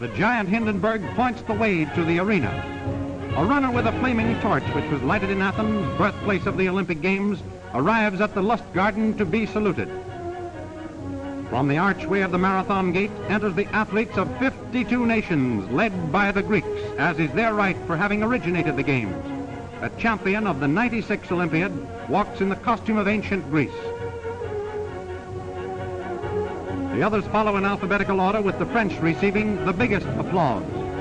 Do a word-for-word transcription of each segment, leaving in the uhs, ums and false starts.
the giant Hindenburg points the way to the arena. A runner with a flaming torch, which was lighted in Athens, birthplace of the Olympic Games, arrives at the Lust Garden to be saluted. From the archway of the Marathon Gate enters the athletes of fifty-two nations, led by the Greeks, as is their right for having originated the Games. A champion of the ninety-six Olympiad walks in the costume of ancient Greece. The others follow in alphabetical order, with the French receiving the biggest applause.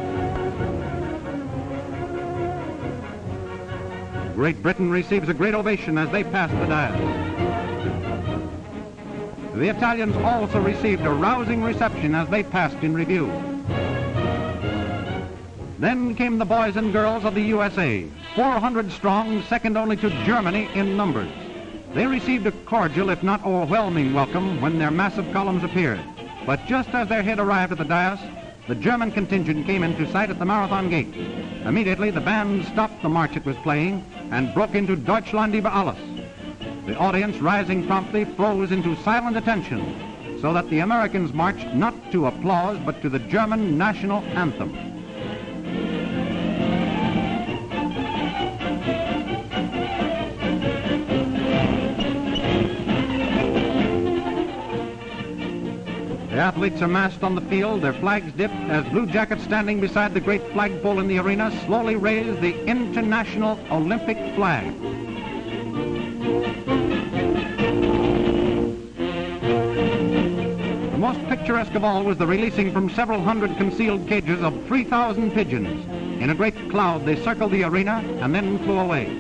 Great Britain receives a great ovation as they pass the dais. The Italians also received a rousing reception as they passed in review. Then came the boys and girls of the U S A, four hundred strong, second only to Germany in numbers. They received a cordial, if not overwhelming, welcome when their massive columns appeared. But just as their head arrived at the dais, the German contingent came into sight at the Marathon Gate. Immediately, the band stopped the march it was playing and broke into Deutschland über alles. The audience, rising promptly, froze into silent attention, so that the Americans marched not to applause, but to the German national anthem. The athletes are massed on the field, their flags dipped, as Blue Jackets standing beside the great flagpole in the arena slowly raise the International Olympic flag. The most picturesque of all was the releasing from several hundred concealed cages of three thousand pigeons. In a great cloud, they circled the arena and then flew away.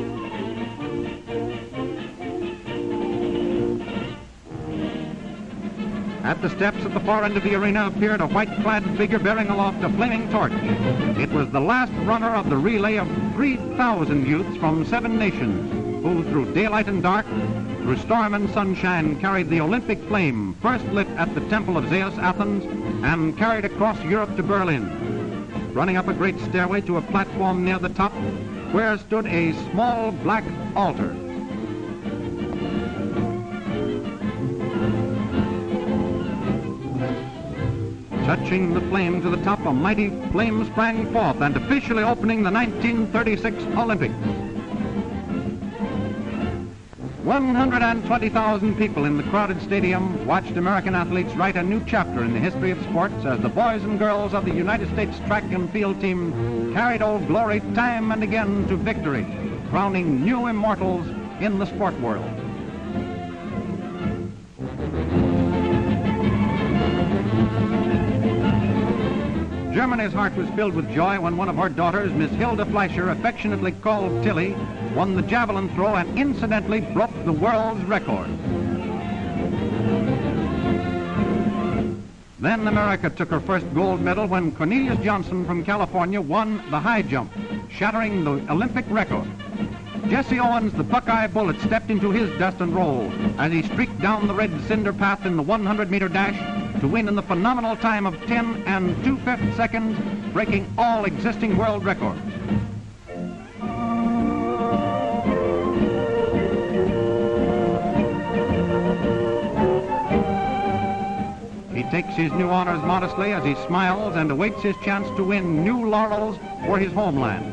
At the steps at the far end of the arena appeared a white-clad figure bearing aloft a flaming torch. It was the last runner of the relay of three thousand youths from seven nations who, through daylight and dark, through storm and sunshine, carried the Olympic flame, first lit at the Temple of Zeus, Athens, and carried across Europe to Berlin, running up a great stairway to a platform near the top, where stood a small black altar. Touching the flame to the top, a mighty flame sprang forth and officially opening the nineteen thirty-six Olympics. one hundred twenty thousand people in the crowded stadium watched American athletes write a new chapter in the history of sports as the boys and girls of the United States track and field team carried Old Glory time and again to victory, crowning new immortals in the sport world. Germany's heart was filled with joy when one of her daughters, Miss Hilda Fleischer, affectionately called Tilly, won the javelin throw and incidentally broke the world's record. Then America took her first gold medal when Cornelius Johnson from California won the high jump, shattering the Olympic record. Jesse Owens, the Buckeye Bullet, stepped into his dust and roll as he streaked down the red cinder path in the one hundred meter dash to win in the phenomenal time of ten and two-fifths seconds, breaking all existing world records. He takes his new honors modestly as he smiles and awaits his chance to win new laurels for his homeland.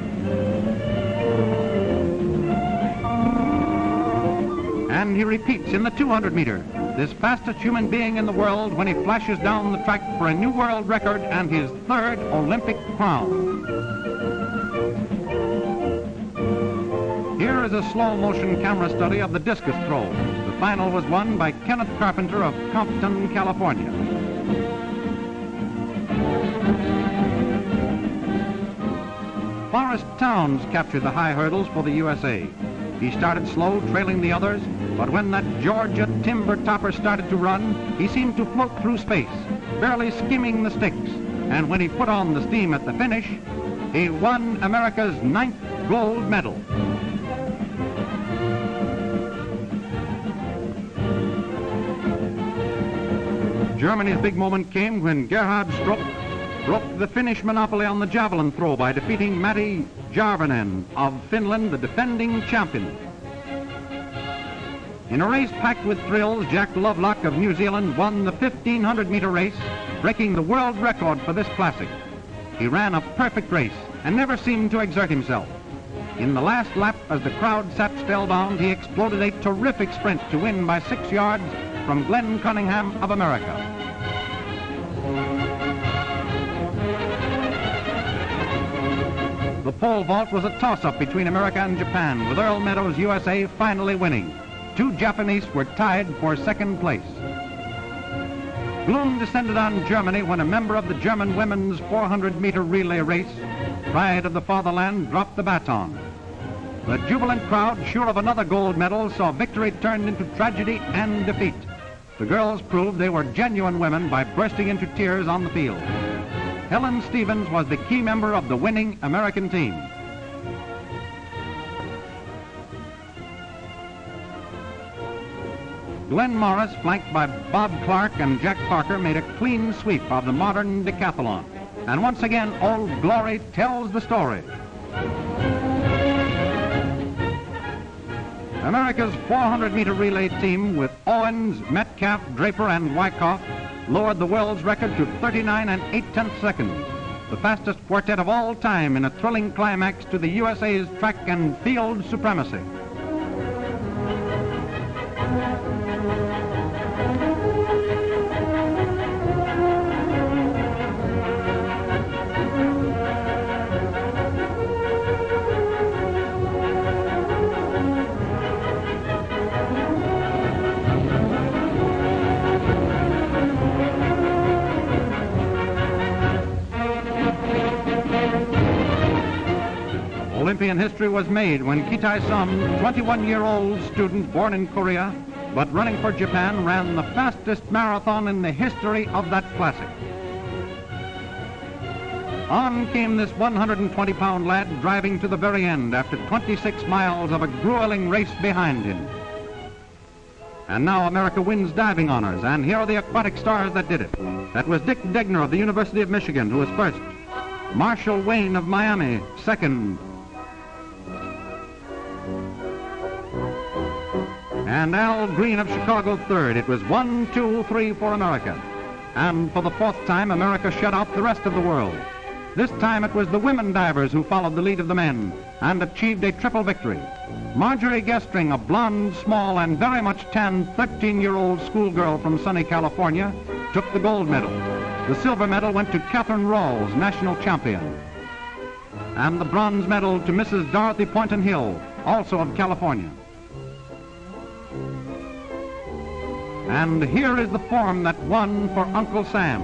And he repeats in the two hundred meter, this fastest human being in the world, when he flashes down the track for a new world record and his third Olympic crown. Here is a slow motion camera study of the discus throw. The final was won by Kenneth Carpenter of Compton, California. Forrest Towns captured the high hurdles for the U S A. He started slow, trailing the others, but when that Georgia timber topper started to run, he seemed to float through space, barely skimming the sticks. And when he put on the steam at the finish, he won America's ninth gold medal. Germany's big moment came when Gerhard Struck broke the Finnish monopoly on the javelin throw by defeating Matti Järvinen of Finland, the defending champion. In a race packed with thrills, Jack Lovelock of New Zealand won the fifteen hundred meter race, breaking the world record for this classic. He ran a perfect race and never seemed to exert himself. In the last lap, as the crowd sat spellbound, he exploded a terrific sprint to win by six yards from Glenn Cunningham of America. The pole vault was a toss-up between America and Japan, with Earl Meadows, U S A, finally winning. Two Japanese were tied for second place. Gloom descended on Germany when a member of the German women's four hundred meter relay race, pride of the fatherland, dropped the baton. The jubilant crowd, sure of another gold medal, saw victory turned into tragedy and defeat. The girls proved they were genuine women by bursting into tears on the field. Helen Stevens was the key member of the winning American team. Glenn Morris, flanked by Bob Clark and Jack Parker, made a clean sweep of the modern decathlon. And once again, Old Glory tells the story. America's four hundred meter relay team, with Owens, Metcalf, Draper, and Wyckoff, lowered the world's record to thirty-nine and eight tenths seconds, the fastest quartet of all time in a thrilling climax to the U S A's track and field supremacy. Olympian history was made when Kitai Sum, twenty-one-year-old student born in Korea, but running for Japan, ran the fastest marathon in the history of that classic. On came this one hundred twenty pound lad, driving to the very end after twenty-six miles of a grueling race behind him. And now America wins diving honors, and here are the aquatic stars that did it. That was Dick Degner of the University of Michigan, who was first. Marshall Wayne of Miami, second. And Al Green of Chicago, third. It was one, two, three for America. And for the fourth time, America shut out the rest of the world. This time it was the women divers who followed the lead of the men and achieved a triple victory. Marjorie Gestring, a blonde, small, and very much tanned thirteen-year-old schoolgirl from sunny California, took the gold medal. The silver medal went to Catherine Rawls, national champion. And the bronze medal to Missus Dorothy Poynton Hill, also of California. And here is the form that won for Uncle Sam.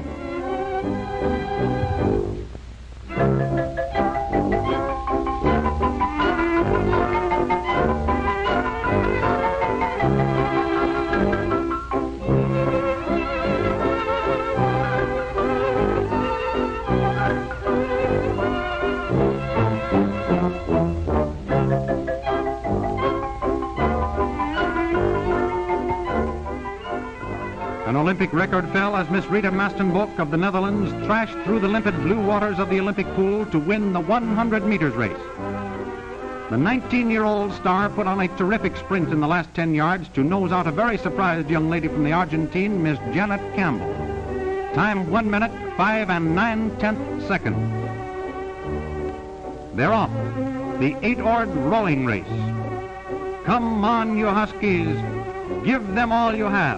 An Olympic record fell as Miss Rita Mastenbok of the Netherlands thrashed through the limpid blue waters of the Olympic pool to win the one hundred meters race. The nineteen-year-old star put on a terrific sprint in the last ten yards to nose out a very surprised young lady from the Argentine, Miss Janet Campbell. Time one minute, five and nine-tenths seconds. They're off. The eight-oared rowing race. Come on, you Huskies. Give them all you have.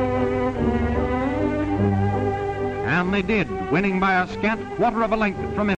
And they did, winning by a scant quarter of a length from